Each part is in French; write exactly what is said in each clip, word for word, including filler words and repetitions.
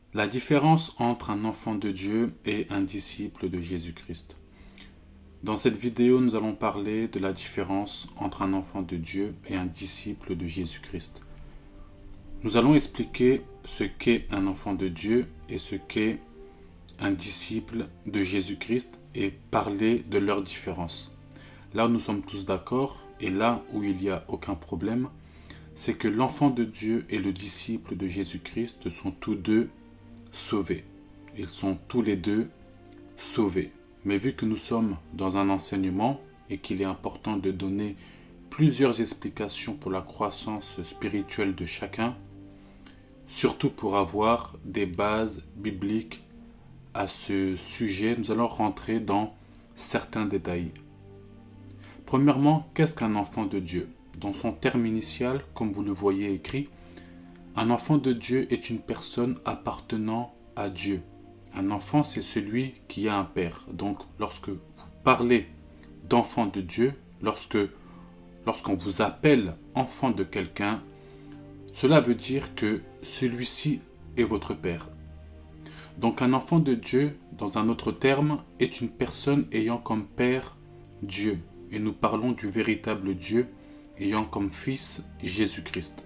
La différence entre un enfant de Dieu et un disciple de Jésus-Christ. Dans cette vidéo, nous allons parler de la différence entre un enfant de Dieu et un disciple de Jésus-Christ. Nous allons expliquer ce qu'est un enfant de Dieu et ce qu'est un disciple de Jésus-Christ et parler de leur différence. Là où nous sommes tous d'accord et là où il n'y a aucun problème, c'est que l'enfant de Dieu et le disciple de Jésus-Christ sont tous deux sauvés. Ils sont tous les deux sauvés. Mais vu que nous sommes dans un enseignement et qu'il est important de donner plusieurs explications pour la croissance spirituelle de chacun, surtout pour avoir des bases bibliques à ce sujet, nous allons rentrer dans certains détails. Premièrement, qu'est-ce qu'un enfant de Dieu? Dans son terme initial, comme vous le voyez écrit, un enfant de Dieu est une personne appartenant à Dieu. Un enfant, c'est celui qui a un père. Donc, lorsque vous parlez d'enfant de Dieu, lorsque, lorsqu'on vous appelle enfant de quelqu'un, cela veut dire que celui-ci est votre père. Donc, un enfant de Dieu, dans un autre terme, est une personne ayant comme père Dieu. Et nous parlons du véritable Dieu, ayant comme fils Jésus-Christ.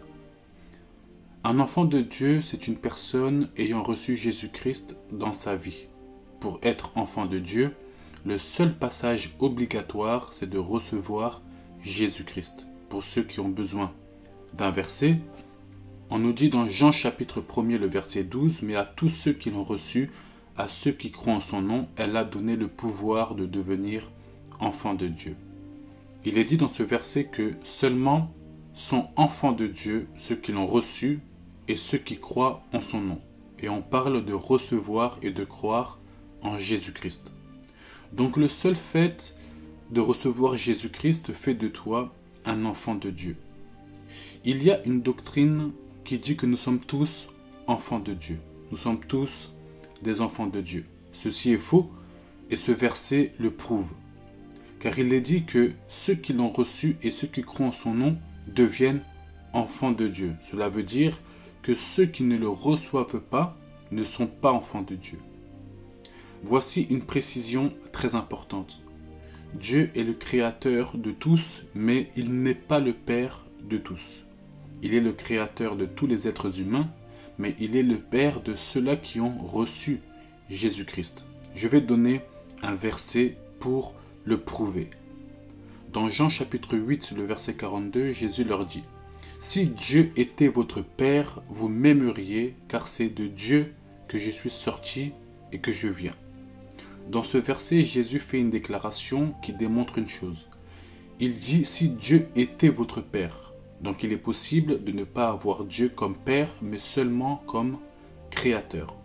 Un enfant de Dieu, c'est une personne ayant reçu Jésus-Christ dans sa vie. Pour être enfant de Dieu, le seul passage obligatoire, c'est de recevoir Jésus-Christ. Pour ceux qui ont besoin d'un verset, on nous dit dans Jean chapitre premier, le verset douze, « Mais à tous ceux qui l'ont reçu, à ceux qui croient en son nom, elle a donné le pouvoir de devenir enfants de Dieu. » Il est dit dans ce verset que seulement sont enfants de Dieu ceux qui l'ont reçu et ceux qui croient en son nom. Et on parle de recevoir et de croire en Jésus-Christ. Donc le seul fait de recevoir Jésus-Christ fait de toi un enfant de Dieu. Il y a une doctrine qui dit que nous sommes tous enfants de Dieu. Nous sommes tous des enfants de Dieu. Ceci est faux et ce verset le prouve. Car il est dit que ceux qui l'ont reçu et ceux qui croient en son nom deviennent enfants de Dieu. Cela veut dire que ceux qui ne le reçoivent pas ne sont pas enfants de Dieu. Voici une précision très importante. Dieu est le créateur de tous, mais il n'est pas le Père de tous. Il est le créateur de tous les êtres humains, mais il est le Père de ceux-là qui ont reçu Jésus-Christ. Je vais donner un verset pour le prouver. Dans Jean chapitre huit, le verset quarante-deux, Jésus leur dit: « Si Dieu était votre Père, vous m'aimeriez, car c'est de Dieu que je suis sorti et que je viens. » Dans ce verset, Jésus fait une déclaration qui démontre une chose. Il dit « Si Dieu était votre Père ». Donc il est possible de ne pas avoir Dieu comme Père, mais seulement comme Créateur.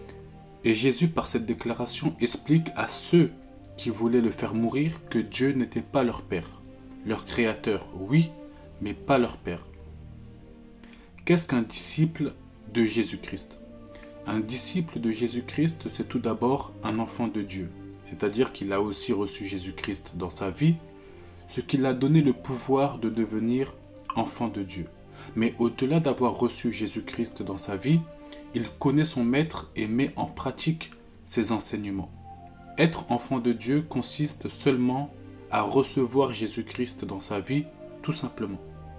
Et Jésus, par cette déclaration, explique à ceux qui voulaient le faire mourir que Dieu n'était pas leur Père. Leur Créateur, oui, mais pas leur Père. Qu'est-ce qu'un disciple de Jésus-Christ? Un disciple de Jésus-Christ, c'est tout d'abord un enfant de Dieu. C'est-à-dire qu'il a aussi reçu Jésus-Christ dans sa vie, ce qui l'a donné le pouvoir de devenir enfant de Dieu. Mais au-delà d'avoir reçu Jésus-Christ dans sa vie, il connaît son maître et met en pratique ses enseignements. Être enfant de Dieu consiste seulement à recevoir Jésus-Christ dans sa vie, tout simplement.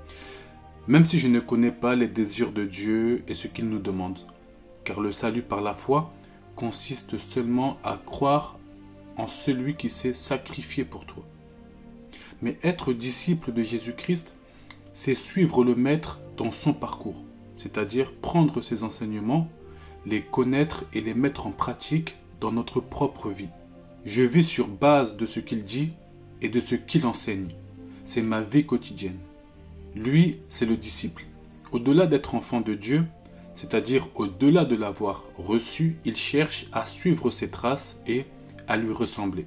Même si je ne connais pas les désirs de Dieu et ce qu'il nous demande, car le salut par la foi consiste seulement à croire en celui qui s'est sacrifié pour toi. Mais être disciple de Jésus-Christ, c'est suivre le Maître dans son parcours, c'est-à-dire prendre ses enseignements, les connaître et les mettre en pratique dans notre propre vie. Je vis sur base de ce qu'il dit et de ce qu'il enseigne. C'est ma vie quotidienne. Lui, c'est le disciple. Au-delà d'être enfant de Dieu, c'est-à-dire au-delà de l'avoir reçu, il cherche à suivre ses traces et à lui ressembler.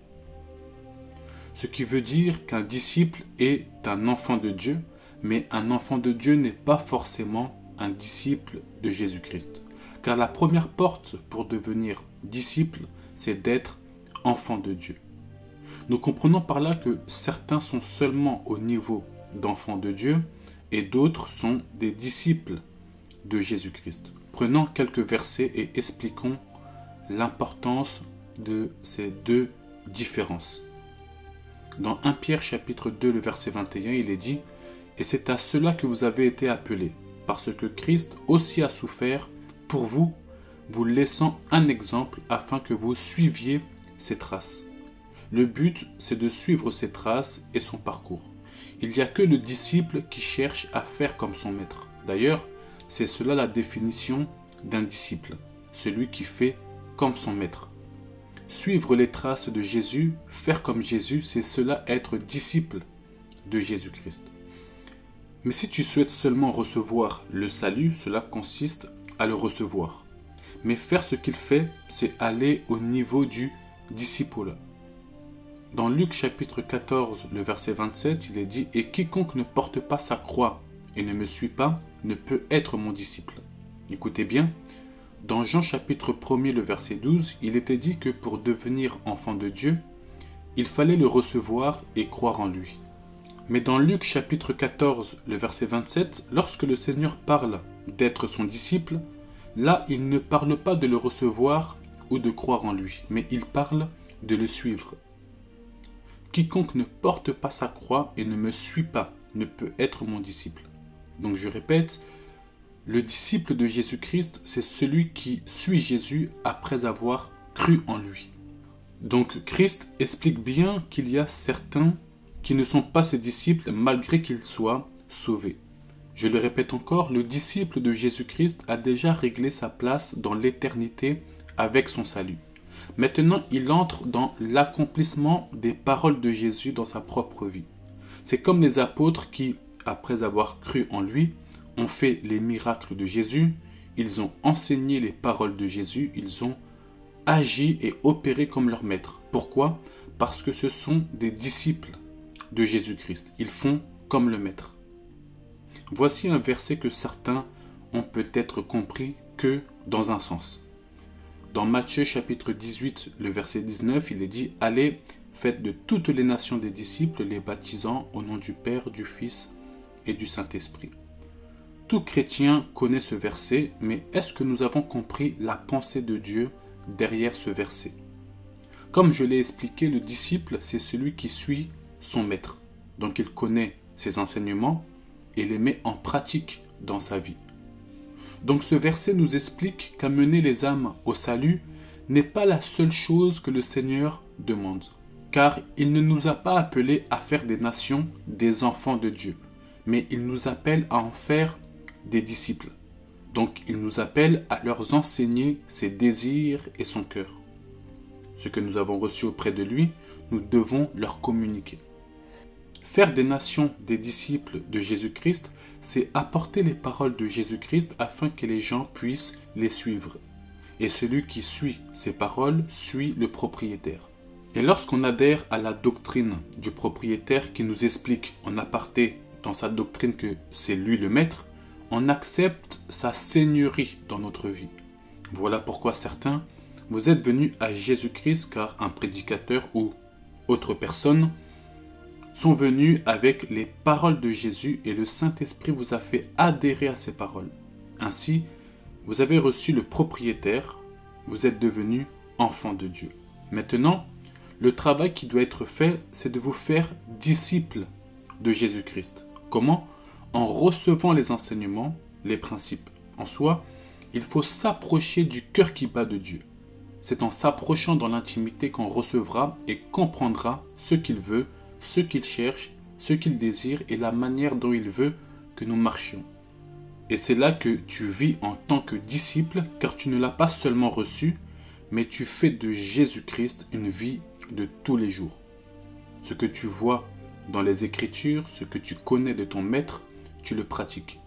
Ce qui veut dire qu'un disciple est un enfant de Dieu, mais un enfant de Dieu n'est pas forcément un disciple de Jésus-Christ. Car la première porte pour devenir disciple, c'est d'être enfant de Dieu. Nous comprenons par là que certains sont seulement au niveau d'enfants de Dieu et d'autres sont des disciples de Jésus-Christ. Prenons quelques versets et expliquons l'importance de ces deux différences. Dans premier Pierre chapitre deux, le verset vingt et un, il est dit « Et c'est à cela que vous avez été appelés, parce que Christ aussi a souffert pour vous, vous laissant un exemple afin que vous suiviez ses traces. » Le but, c'est de suivre ses traces et son parcours. Il n'y a que le disciple qui cherche à faire comme son maître. D'ailleurs, c'est cela la définition d'un disciple, celui qui fait comme son maître. Suivre les traces de Jésus, faire comme Jésus, c'est cela être disciple de Jésus-Christ. Mais si tu souhaites seulement recevoir le salut, cela consiste à le recevoir. Mais faire ce qu'il fait, c'est aller au niveau du disciple. Dans Luc chapitre quatorze, le verset vingt-sept, il est dit « Et quiconque ne porte pas sa croix et ne me suit pas, ne peut être mon disciple. » Écoutez bien, dans Jean chapitre un, le verset douze, il était dit que pour devenir enfant de Dieu, il fallait le recevoir et croire en lui. Mais dans Luc chapitre quatorze, le verset vingt-sept, lorsque le Seigneur parle d'être son disciple, là il ne parle pas de le recevoir ou de croire en lui, mais il parle de le suivre. Quiconque ne porte pas sa croix et ne me suit pas ne peut être mon disciple. Donc je répète, le disciple de Jésus-Christ, c'est celui qui suit Jésus après avoir cru en lui. Donc Christ explique bien qu'il y a certains qui ne sont pas ses disciples malgré qu'ils soient sauvés. Je le répète encore, le disciple de Jésus-Christ a déjà réglé sa place dans l'éternité avec son salut. Maintenant, il entre dans l'accomplissement des paroles de Jésus dans sa propre vie. C'est comme les apôtres qui, après avoir cru en lui, ont fait les miracles de Jésus, ils ont enseigné les paroles de Jésus, ils ont agi et opéré comme leur maître. Pourquoi? Parce que ce sont des disciples de Jésus-Christ. Ils font comme le maître. Voici un verset que certains ont peut-être compris que dans un sens. Dans Matthieu chapitre dix-huit, le verset dix-neuf, il est dit « Allez, faites de toutes les nations des disciples, les baptisant au nom du Père, du Fils et du Saint-Esprit. » Tout chrétien connaît ce verset, mais est-ce que nous avons compris la pensée de Dieu derrière ce verset? Comme je l'ai expliqué, le disciple, c'est celui qui suit son maître. Donc il connaît ses enseignements et les met en pratique dans sa vie. Donc ce verset nous explique qu'amener les âmes au salut n'est pas la seule chose que le Seigneur demande. Car il ne nous a pas appelés à faire des nations des enfants de Dieu, mais il nous appelle à en faire des disciples. Donc il nous appelle à leur enseigner ses désirs et son cœur. Ce que nous avons reçu auprès de lui, nous devons leur communiquer. Faire des nations des disciples de Jésus-Christ, c'est apporter les paroles de Jésus-Christ afin que les gens puissent les suivre. Et celui qui suit ces paroles suit le propriétaire. Et lorsqu'on adhère à la doctrine du propriétaire qui nous explique en aparté dans sa doctrine que c'est lui le maître, on accepte sa seigneurie dans notre vie. Voilà pourquoi certains, vous êtes venus à Jésus-Christ car un prédicateur ou autre personne sont venus avec les paroles de Jésus et le Saint-Esprit vous a fait adhérer à ces paroles. Ainsi, vous avez reçu le propriétaire, vous êtes devenus enfants de Dieu. Maintenant, le travail qui doit être fait, c'est de vous faire disciples de Jésus-Christ. Comment? En recevant les enseignements, les principes. En soi, il faut s'approcher du cœur qui bat de Dieu. C'est en s'approchant dans l'intimité qu'on recevra et comprendra ce qu'il veut, ce qu'il cherche, ce qu'il désire et la manière dont il veut que nous marchions. Et c'est là que tu vis en tant que disciple, car tu ne l'as pas seulement reçu, mais tu fais de Jésus-Christ une vie de tous les jours. Ce que tu vois dans les Écritures, ce que tu connais de ton maître, tu le pratiques.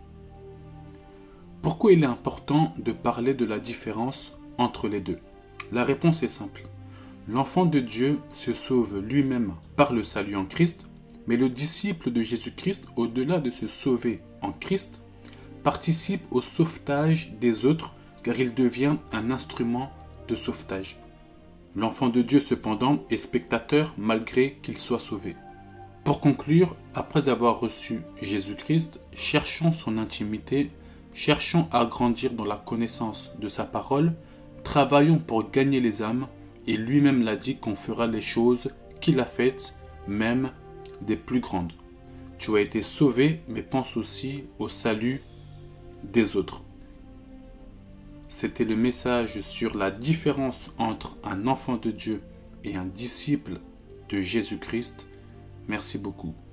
Pourquoi il est important de parler de la différence entre les deux? La réponse est simple. L'enfant de Dieu se sauve lui-même par le salut en Christ, mais le disciple de Jésus-Christ, au-delà de se sauver en Christ, participe au sauvetage des autres car il devient un instrument de sauvetage. L'enfant de Dieu cependant est spectateur malgré qu'il soit sauvé. Pour conclure, après avoir reçu Jésus-Christ, cherchons son intimité, cherchons à grandir dans la connaissance de sa parole, travaillons pour gagner les âmes, et lui-même l'a dit qu'on fera les choses qu'il a faites, même des plus grandes. Tu as été sauvé, mais pense aussi au salut des autres. C'était le message sur la différence entre un enfant de Dieu et un disciple de Jésus-Christ. Merci beaucoup.